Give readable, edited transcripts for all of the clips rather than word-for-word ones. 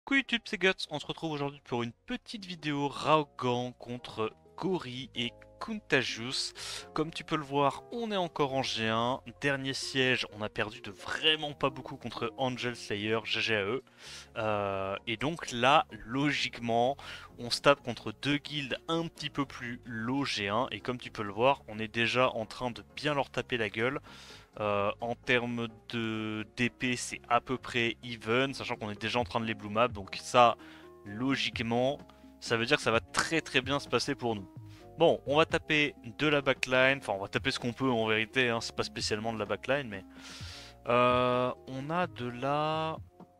Coucou YouTube, c'est Guts. On se retrouve aujourd'hui pour une petite vidéo Raogan contre Gori et Contagious. Comme tu peux le voir, on est encore en G1. Dernier siège, on a perdu de vraiment pas beaucoup contre Angel Slayer, GG à eux. Et donc là, logiquement, on se tape contre deux guildes un petit peu plus low G1. Et comme tu peux le voir, on est déjà en train de bien leur taper la gueule. En termes de d'épée, c'est à peu près even, sachant qu'on est déjà en train de les blue map, donc ça, logiquement, ça veut dire que ça va très très bien se passer pour nous. Bon, on va taper de la backline, enfin on va taper ce qu'on peut en vérité, hein, c'est pas spécialement de la backline, mais on a de la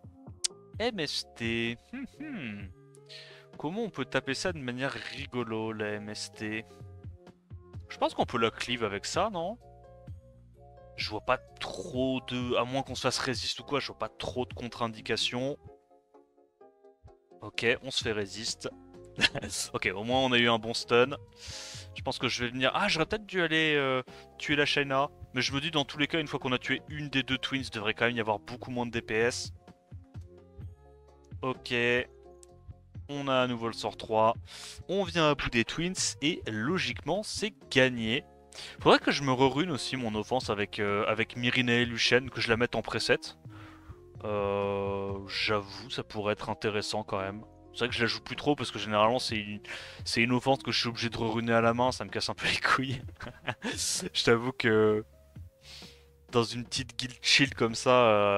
MST. Comment on peut taper ça de manière rigolo, la MST? Je pense qu'on peut la cleave avec ça, non? Je vois pas trop de... À moins qu'on se fasse résiste ou quoi, je vois pas trop de contre-indications. Ok, on se fait résiste. Ok, au moins on a eu un bon stun. Je pense que je vais venir... Ah, j'aurais peut-être dû aller tuer la Shayna. Mais je me dis dans tous les cas, une fois qu'on a tué une des deux twins, il devrait quand même y avoir beaucoup moins de DPS. Ok, on a à nouveau le sort 3. On vient à bout des twins et logiquement c'est gagné. Faudrait que je me rerune aussi mon offense avec Mirina et Lucienne, que je la mette en preset. J'avoue, ça pourrait être intéressant quand même. C'est vrai que je la joue plus trop parce que généralement c'est une offense que je suis obligé de reruner à la main, ça me casse un peu les couilles. Je t'avoue que dans une petite guild chill comme ça,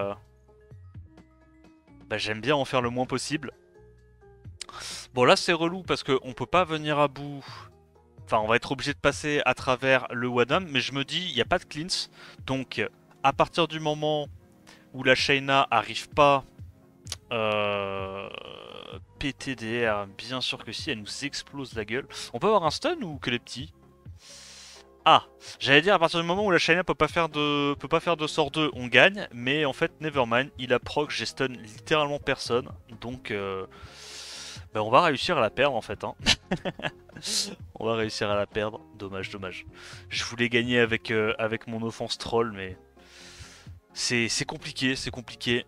bah, j'aime bien en faire le moins possible. Bon là c'est relou parce qu'on peut pas venir à bout. Enfin on va être obligé de passer à travers le Wadam, mais je me dis il n'y a pas de cleanse. Donc à partir du moment où la Shayna arrive pas Euh... PTDR, bien sûr que si, elle nous explose la gueule. On peut avoir un stun ou que les petits? Ah, j'allais dire à partir du moment où la Shayna peut pas faire de sort 2, on gagne, mais en fait nevermind, il a proc, j'ai stun littéralement personne, donc bah, on va réussir à la perdre en fait. Hein. On va réussir à la perdre, dommage, dommage. Je voulais gagner avec mon offense troll, mais c'est compliqué, c'est compliqué.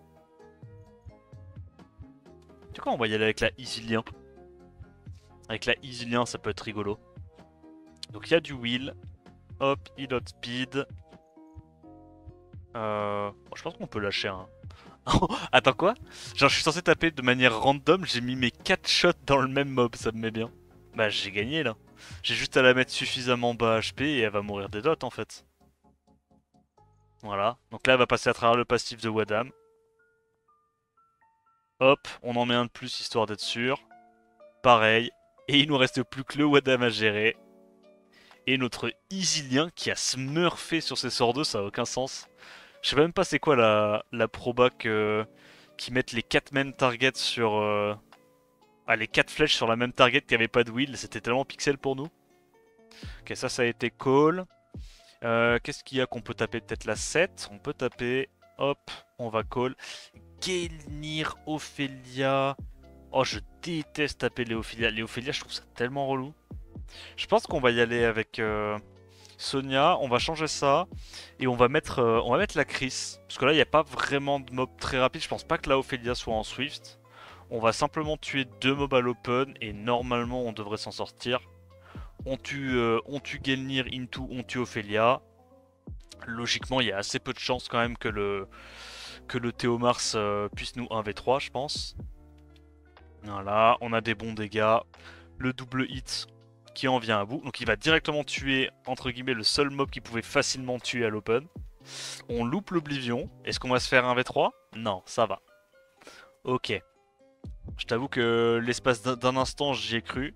Tu vois, on va y aller avec la Isilien. Avec la Isilien, ça peut être rigolo. Donc il y a du wheel. Hop, il speed. Bon, je pense qu'on peut lâcher un. Attends quoi? Genre je suis censé taper de manière random, j'ai mis mes 4 shots dans le même mob, ça me met bien. Bah j'ai gagné là. J'ai juste à la mettre suffisamment bas HP et elle va mourir des dots en fait. Voilà. Donc là elle va passer à travers le passif de Wadam. Hop, on en met un de plus histoire d'être sûr. Pareil. Et il nous reste plus que le Wadam à gérer. Et notre Isilien qui a smurfé sur ses sorts 2, ça a aucun sens. Je sais même pas c'est quoi la proba qui mettent les 4 mêmes targets sur... Ah, les 4 flèches sur la même target qui avait pas de wheel, c'était tellement pixel pour nous. Ok, ça a été call. Qu'est-ce qu'il y a qu'on peut taper? Peut-être la 7. On peut taper. Hop, on va call. Gelnir, Ophelia. Oh, je déteste taper les Ophelia. Les Ophelia, je trouve ça tellement relou. Je pense qu'on va y aller avec Sonia. On va changer ça. Et on va mettre la Chris. Parce que là, il n'y a pas vraiment de mob très rapide. Je pense pas que la Ophelia soit en Swift. On va simplement tuer deux mobs à l'open. Et normalement, on devrait s'en sortir. On tue Gelnir into, on tue Ophelia. Logiquement, il y a assez peu de chances quand même que le Théomars puisse nous 1v3, je pense. Voilà, on a des bons dégâts. Le double hit qui en vient à bout. Donc il va directement tuer, entre guillemets, le seul mob qui pouvait facilement tuer à l'open. On loupe l'Oblivion. Est-ce qu'on va se faire un v3? Non, ça va. Ok. Je t'avoue que l'espace d'un instant, j'y ai cru.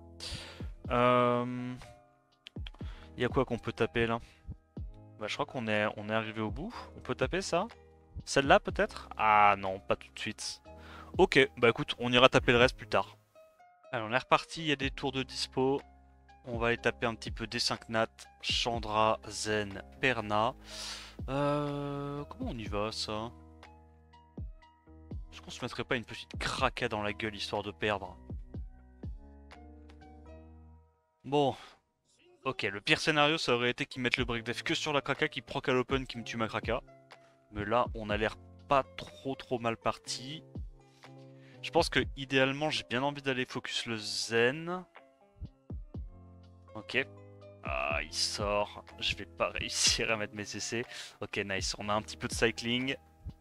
Il y a quoi qu'on peut taper là? Bah je crois on est arrivé au bout. On peut taper ça? Celle-là peut-être? Ah non, pas tout de suite. Ok, bah écoute, on ira taper le reste plus tard. Alors on est reparti, il y a des tours de dispo. On va aller taper un petit peu D5 Nat, Chandra, Zen, Perna. Comment on y va ça? Est-ce qu'on se mettrait pas une petite craca dans la gueule histoire de perdre? Bon, ok, le pire scénario ça aurait été qu'ils mettent le break def que sur la craca, qui proc à l'open, qui me tue ma craca. Mais là, on a l'air pas trop mal parti. Je pense que idéalement j'ai bien envie d'aller focus le zen. Ok. Ah, il sort. Je vais pas réussir à mettre mes CC. Ok, nice. On a un petit peu de cycling.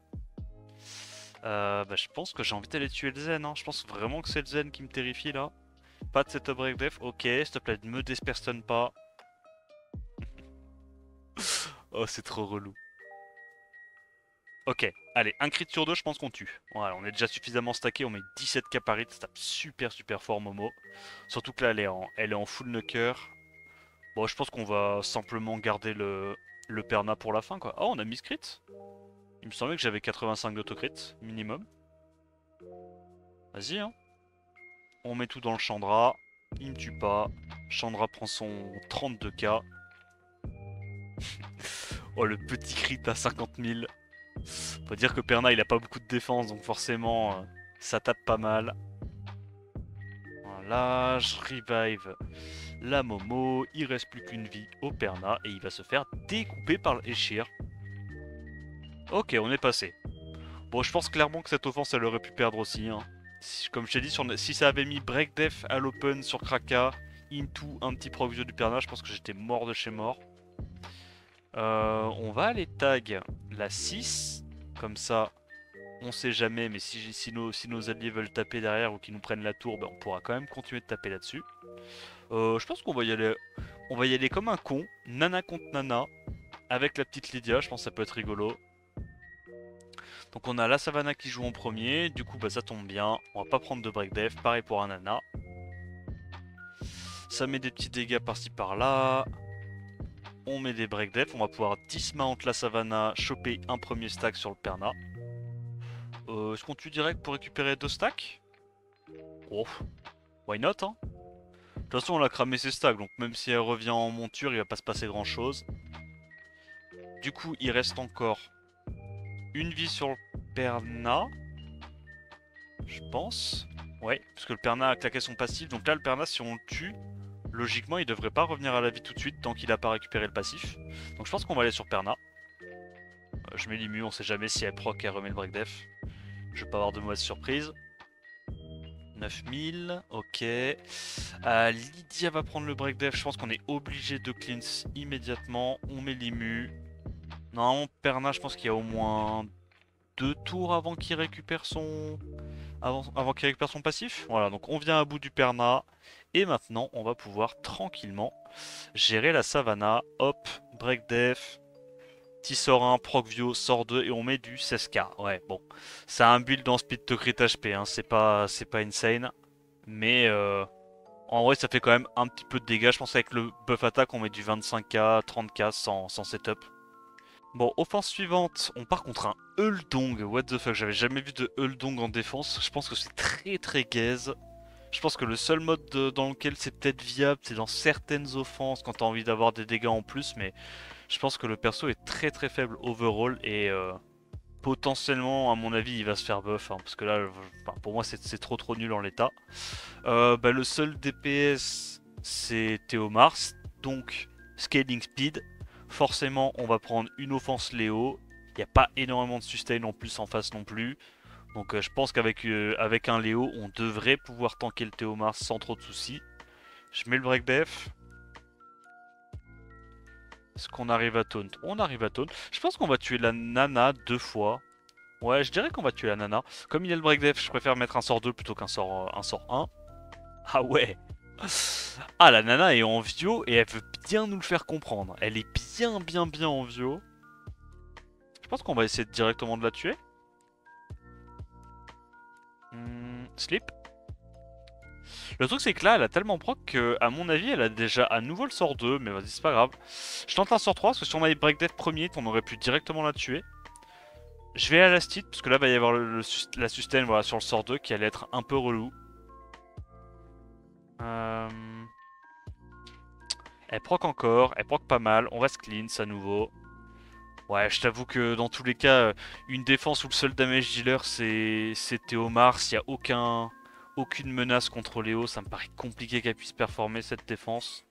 Bah, je pense que j'ai envie d'aller tuer le zen. Hein. Je pense vraiment que c'est le zen qui me terrifie là. Pas de setup break def. Ok, s'il te plaît, ne me dispersonne pas. Oh, c'est trop relou. Ok, allez, un crit sur deux, je pense qu'on tue. Voilà, on est déjà suffisamment stacké, on met 17 k par hit, ça tape super super fort Momo. Surtout que là, elle est en full knocker. Bon, je pense qu'on va simplement garder le perna pour la fin, quoi. Oh, on a mis ce crit. Il me semblait que j'avais 85 d'autocrit, minimum. Vas-y, hein. On met tout dans le Chandra. Il me tue pas. Chandra prend son 32 k. Oh, le petit crit à 50 000. Faut dire que Perna, il a pas beaucoup de défense, donc forcément, ça tape pas mal. Voilà, je revive la Momo. Il reste plus qu'une vie au Perna et il va se faire découper par le Eshir. Ok, on est passé. Bon, je pense clairement que cette offense, elle aurait pu perdre aussi. Hein. Comme je t'ai dit, si ça avait mis Break Def à l'open sur Kraka, into un petit proc vieux du Perna, je pense que j'étais mort de chez mort. On va aller tag la 6. Comme ça, on sait jamais, mais si nos alliés veulent taper derrière ou qu'ils nous prennent la tour, ben on pourra quand même continuer de taper là-dessus. Je pense qu'on va y aller. On va y aller comme un con, Nana contre Nana, avec la petite Lydia, je pense que ça peut être rigolo. Donc on a la Savannah qui joue en premier, du coup bah ça tombe bien, on va pas prendre de break def, pareil pour un Nana. Ça met des petits dégâts par-ci par-là. On met des break def, on va pouvoir dismount la Savannah, choper un premier stack sur le Perna. Est-ce qu'on tue direct pour récupérer 2 stacks? Oh, why not hein? De toute façon on a cramé ses stacks, donc même si elle revient en monture, il va pas se passer grand chose. Du coup il reste encore une vie sur le Perna, je pense. Ouais, parce que le Perna a claqué son passif, donc là le Perna si on le tue, logiquement il devrait pas revenir à la vie tout de suite tant qu'il a pas récupéré le passif. Donc je pense qu'on va aller sur Perna. Je mets l'immu, on sait jamais si elle proc elle remet le break def. Je vais pas avoir de mauvaises surprises. 9000, ok. Lydia va prendre le break def, je pense qu'on est obligé de cleanse immédiatement. On met l'immu. Non, Perna, je pense qu'il y a au moins 2 tours avant qu'il récupère son... Avant qu'il récupère son passif. Voilà, donc on vient à bout du Perna. Et maintenant, on va pouvoir tranquillement gérer la Savannah. Hop, break def. Petit sort 1, proc vio, sort 2 et on met du 16k. Ouais, bon. C'est un build en speed to crit HP, hein. C'est pas insane. Mais en vrai, ça fait quand même un petit peu de dégâts. Je pense qu'avec le buff attaque, on met du 25k, 30k sans setup. Bon, offense suivante, on part contre un Uldong. What the fuck, j'avais jamais vu de Uldong en défense. Je pense que c'est très très gaze. Je pense que le seul mode dans lequel c'est peut-être viable, c'est dans certaines offenses quand t'as envie d'avoir des dégâts en plus. Mais je pense que le perso est très très faible overall et potentiellement, à mon avis, il va se faire buff. Hein, parce que là, pour moi, c'est trop nul en l'état. Bah, le seul DPS, c'est Théomars. Donc, scaling speed. Forcément, on va prendre une offense Léo. Il n'y a pas énormément de sustain en plus en face non plus. Donc je pense qu'avec avec un Léo, on devrait pouvoir tanker le Théomars sans trop de soucis. Je mets le break def. Est-ce qu'on arrive à taunt? On arrive à taunt. Je pense qu'on va tuer la Nana 2 fois. Ouais, je dirais qu'on va tuer la Nana. Comme il y a le break def, je préfère mettre un sort 2 plutôt qu'un sort 1. Ah ouais. Ah, la Nana est en vio et elle veut bien nous le faire comprendre. Elle est bien en vio. Je pense qu'on va essayer directement de la tuer. Sleep. Le truc c'est que là elle a tellement proc que à mon avis elle a déjà à nouveau le sort 2. Mais vas-y c'est pas grave. Je tente un sort 3 parce que si on avait break death premier on aurait pu directement la tuer. Je vais à la stit parce que là va y avoir la sustain voilà, sur le sort 2 qui allait être un peu relou. Elle proc encore, elle proc pas mal, on reste clean à nouveau. Ouais, je t'avoue que dans tous les cas, une défense où le seul damage dealer c'est Théomars, il n'y a aucune menace contre Léo, ça me paraît compliqué qu'elle puisse performer cette défense.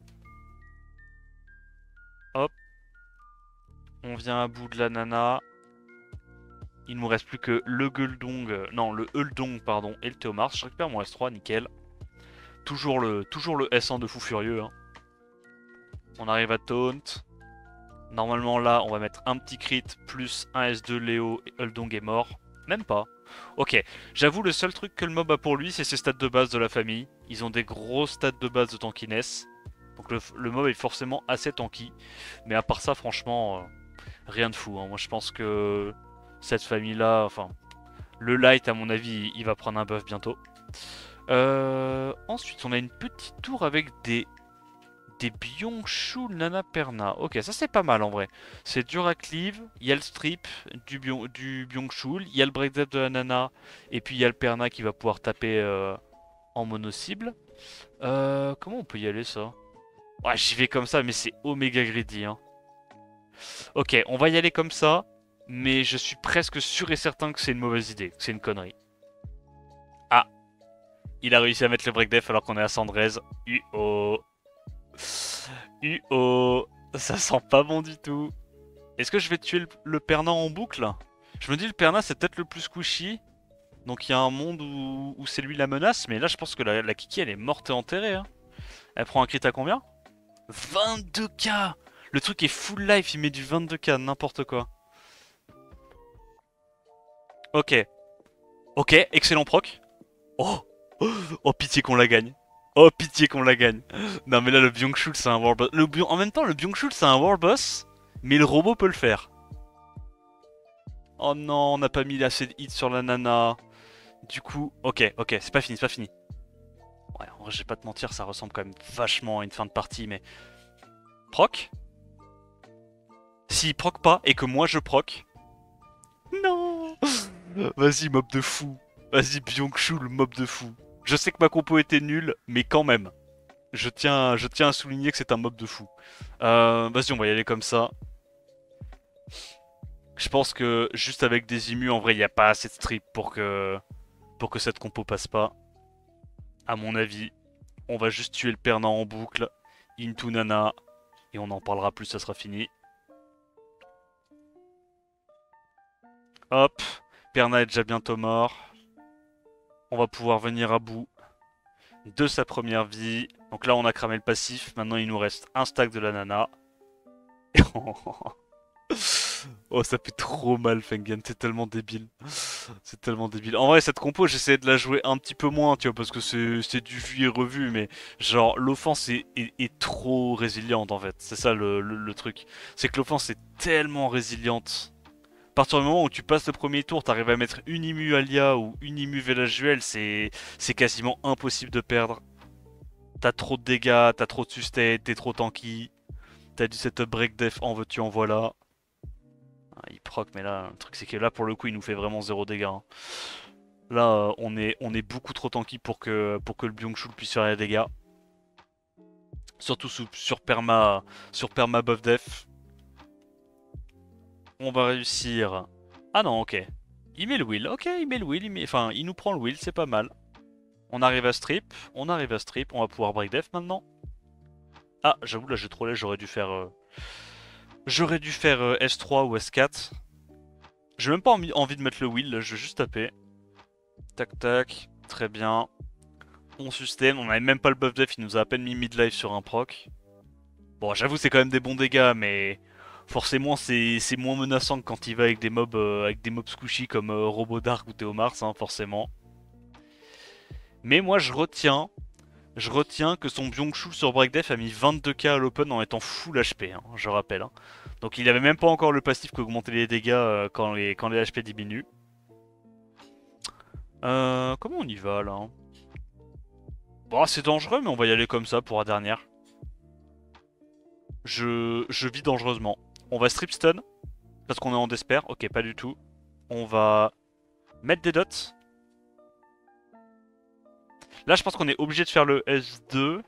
Hop, on vient à bout de la Nana. Il ne me reste plus que le Guldong, non, le Uldong, pardon, et le Théomars. Je récupère mon S3, nickel. Toujours le S1 de fou furieux. Hein. On arrive à Taunt. Normalement, là, on va mettre un petit crit, plus un S2 Léo, et Uldong est mort. Même pas. Ok, j'avoue, le seul truc que le mob a pour lui, c'est ses stats de base de la famille. Ils ont des gros stats de base de tankiness. Donc le mob est forcément assez tanky. Mais à part ça, franchement, rien de fou. Hein. Moi, je pense que cette famille-là, enfin, le light, à mon avis, il va prendre un buff bientôt. Ensuite, on a une petite tour avec des Byung-Chul Nana Perna. Ok, ça c'est pas mal en vrai. C'est dur à cleave, il y a le strip du Byung-Chul, il y a le breakdance de la Nana, et puis il y a le Perna qui va pouvoir taper en mono-cible. Comment on peut y aller ça? Ouais, j'y vais comme ça, mais c'est Omega Greedy. Hein. Ok, on va y aller comme ça, mais je suis presque sûr et certain que c'est une mauvaise idée, que c'est une connerie. Ah, il a réussi à mettre le breakdef alors qu'on est à Sandrez. UO. UO. Ça sent pas bon du tout. Est-ce que je vais tuer le Perna en boucle? Je me dis le Perna c'est peut-être le plus squishy. Donc il y a un monde où c'est lui la menace. Mais là je pense que la Kiki elle est morte et enterrée. Hein. Elle prend un crit à combien? 22k. Le truc est full life, il met du 22k, n'importe quoi. Ok. Ok, excellent proc. Oh, oh pitié qu'on la gagne. Oh pitié qu'on la gagne. Non mais là le Byung-Chul c'est un world boss. En même temps le Byung-Chul c'est un world boss. Mais le robot peut le faire. Oh non, on n'a pas mis assez de hits sur la nana. Du coup, ok, c'est pas fini, c'est pas fini. Ouais, en vrai, je vais pas te mentir, ça ressemble quand même vachement à une fin de partie, mais... Proc? S'il proc pas et que moi je proc... Non. Vas-y, mob de fou. Vas-y, Byung-Chul, mob de fou. Je sais que ma compo était nulle, mais quand même. Je tiens à souligner que c'est un mob de fou. Vas-y, on va y aller comme ça. Je pense que juste avec des immus, en vrai, il n'y a pas assez de strip pour que cette compo passe pas. À mon avis, on va juste tuer le Perna en boucle, into Nana, et on n'en parlera plus, ça sera fini. Hop, Perna est déjà bientôt mort. On va pouvoir venir à bout de sa première vie. Donc là, on a cramé le passif. Maintenant, il nous reste un stack de la Nana. Oh, ça fait trop mal, Fengen, c'est tellement débile. C'est tellement débile. En vrai, cette compo, j'essayais de la jouer un petit peu moins, tu vois, parce que c'est du vu et revu, mais genre, l'offense est trop résiliente, en fait. C'est ça le truc. C'est que l'offense est tellement résiliente. À partir du moment où tu passes le premier tour, t'arrives à mettre une immu Alia ou une immu Velajuel, c'est quasiment impossible de perdre. T'as trop de dégâts, t'as trop de sustain, t'es trop tanky. T'as du setup break def, en veux-tu, en voilà. Ah, il proc, mais là, le truc c'est que là, pour le coup, il nous fait vraiment zéro dégâts. Hein. Là, on est beaucoup trop tanky pour que le Byung-Chul puisse faire des dégâts. Surtout sur perma buff def. On va réussir. Ah non, ok. Il met le wheel, ok, il met le wheel, enfin, il nous prend le wheel, c'est pas mal. On arrive à strip, on va pouvoir break def maintenant. Ah, j'avoue, là, j'ai trollé, j'aurais dû faire S3 ou S4. J'ai même pas envie de mettre le wheel, là, je vais juste taper. Tac tac, très bien. On sustain, on avait même pas le buff def, il nous a à peine mis midlife sur un proc. Bon, j'avoue, c'est quand même des bons dégâts, mais forcément, c'est moins menaçant que quand il va avec des mobs squishy comme Robodark ou Théomars, hein, forcément. Mais moi, je retiens que son Byung-Chul sur Breakdef a mis 22k à l'open en étant full HP, hein, je rappelle. Hein. Donc il avait même pas encore le passif qui augmentait les dégâts quand les HP diminuent. Comment on y va là? Bon, c'est dangereux, mais on va y aller comme ça pour la dernière. Je vis dangereusement. On va strip stun, parce qu'on est en despair. Ok, pas du tout. On va mettre des dots. Là, je pense qu'on est obligé de faire le S2.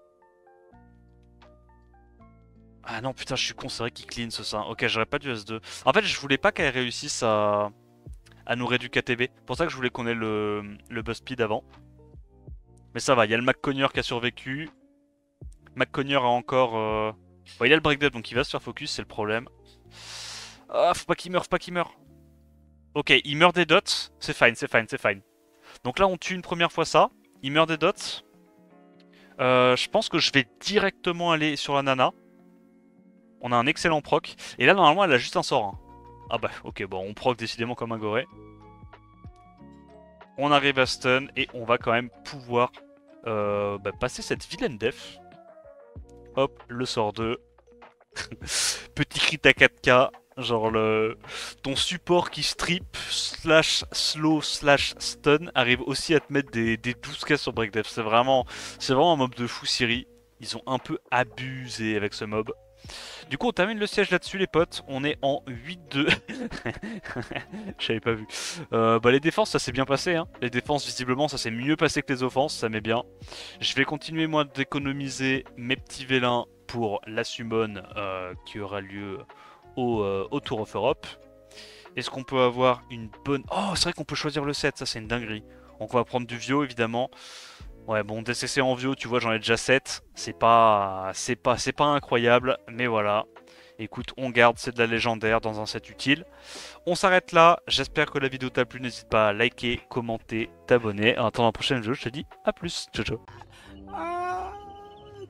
Ah non, putain, je suis con, c'est vrai qu'il clean ce ça. Ok, j'aurais pas dû S2. En fait, je voulais pas qu'elle réussisse à nous réduire KTB. C'est pour ça que je voulais qu'on ait le buzz speed avant. Mais ça va, il y a le McConner qui a survécu. McConner a encore... Bon, il a le breakdown, donc il va se faire focus, c'est le problème. Ah, faut pas qu'il meure, faut pas qu'il meure. Ok, il meurt des dots. C'est fine, c'est fine, c'est fine. Donc là, on tue une première fois ça. Il meurt des dots. Je pense que je vais directement aller sur la nana. On a un excellent proc. Et là, normalement, elle a juste un sort. Hein. Ah bah, ok, bon, on proc décidément comme un goré. On arrive à stun et on va quand même pouvoir passer cette vilaine def. Hop, le sort 2. Petit crit à 4K. Genre ton support qui strip, slash slow, slash stun arrive aussi à te mettre des 12K sur breakdef. C'est vraiment un mob de fou Siri. Ils ont un peu abusé avec ce mob. Du coup, on termine le siège là-dessus, les potes. On est en 8-2. J'avais pas vu. Les défenses, ça s'est bien passé. Hein. Les défenses, visiblement, ça s'est mieux passé que les offenses. Ça m'est bien. Je vais continuer, moi, d'économiser mes petits vélins pour la summon qui aura lieu au Tour of Europe. Est-ce qu'on peut avoir une bonne... Oh, c'est vrai qu'on peut choisir le set. Ça, c'est une dinguerie. Donc, on va prendre du Vio, évidemment. Ouais, bon, DCC en Vio, tu vois, j'en ai déjà 7. C'est pas incroyable, mais voilà. Écoute, on garde, c'est de la légendaire dans un set utile. On s'arrête là. J'espère que la vidéo t'a plu. N'hésite pas à liker, commenter, t'abonner. En attendant la prochaine vidéo, je te dis à plus. Ciao, ciao.